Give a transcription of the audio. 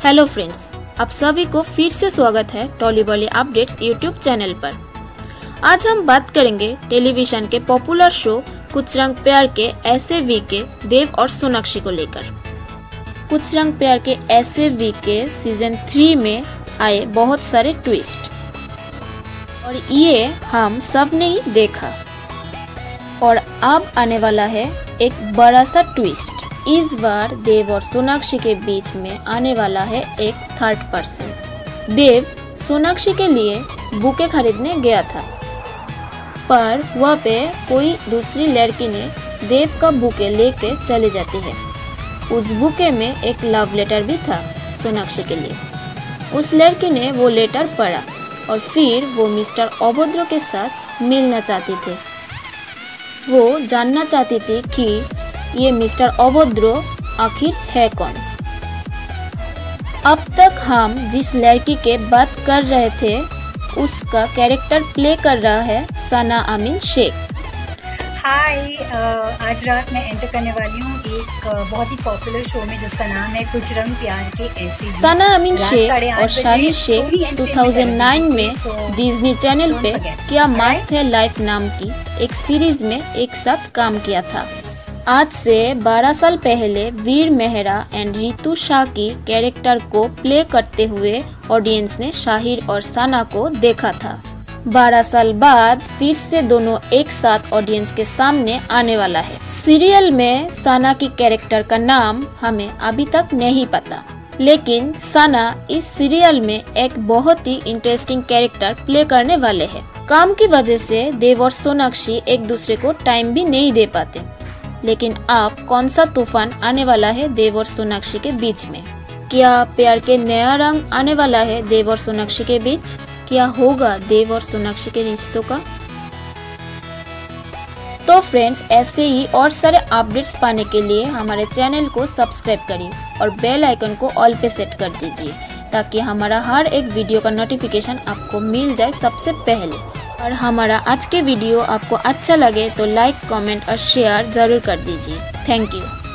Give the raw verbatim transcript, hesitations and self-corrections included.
Hello friends, आप सभी को फिर से स्वागत है Tolly Bolly updates YouTube channel पर। आज हम बात करेंगे टेलीविजन के पॉपुलर शो कुछ रंग प्यार के ऐसे वी के देव और सोनाक्षी को लेकर। कुछ रंग प्यार के ऐसे वी के सीजन थ्री में आए बहुत सारे ट्विस्ट और ये हम सब ने ही देखा। और अब आने वाला है एक बड़ा सा ट्विस्ट। इस बार देव और सोनाक्षी के बीच में आने वाला है एक थर्ड पर्सन। देव सोनाक्षी के लिए बुके खरीदने गया था, पर वह पे कोई दूसरी लड़की ने देव का बुके लेके चली जाती है। उस बुके में एक लव लेटर भी था सोनाक्षी के लिए। उस लड़की ने वो लेटर पढ़ा और फिर वो मिस्टर अभद्र के साथ मिलना चाहती थी। वो जानना चाहती थी कि ये मिस्टर अभद्र आखिर है कौन। अब तक हम जिस लड़की के बात कर रहे थे उसका कैरेक्टर प्ले कर रहा है सना अमीन शेख। हाय, आज रात मैं एंटर करने वाली हूँ एक बहुत ही पॉपुलर शो में जिसका नाम है कुछ रंग प्यार के ऐसे। सना अमीन शेख और शाहिद शेख दो हज़ार नौ में डिज्नी चैनल पे क्या मस्त है लाइफ नाम की एक सीरीज में एक साथ काम किया था। आज से बारह साल पहले वीर मेहरा एंड रितु शाह की कैरेक्टर को प्ले करते हुए ऑडियंस ने शाहिद और सना को देखा था। बारह साल बाद फिर से दोनों एक साथ ऑडियंस के सामने आने वाला है। सीरियल में सना की कैरेक्टर का नाम हमें अभी तक नहीं पता, लेकिन सना इस सीरियल में एक बहुत ही इंटरेस्टिंग कैरेक्टर प्ले करने वाले हैं। काम की वजह से देव और सोनाक्षी एक दूसरे को टाइम भी नहीं दे पाते, लेकिन अब कौन सा तूफान आने वाला है देव और सोनाक्षी के बीच में? क्या प्यार के नया रंग आने वाला है देव और सोनाक्षी के बीच? क्या होगा देव और सोनाक्षी के रिश्तों का? तो फ्रेंड्स, ऐसे ही और सारे अपडेट्स पाने के लिए हमारे चैनल को सब्सक्राइब करिए और बेल आइकन को ऑल पे सेट कर दीजिए, ताकि हमारा हर एक वीडियो का नोटिफिकेशन आपको मिल जाए सबसे पहले। और हमारा आज के वीडियो आपको अच्छा लगे तो लाइक, कमेंट और शेयर जरूर कर दीजिए। Thank you.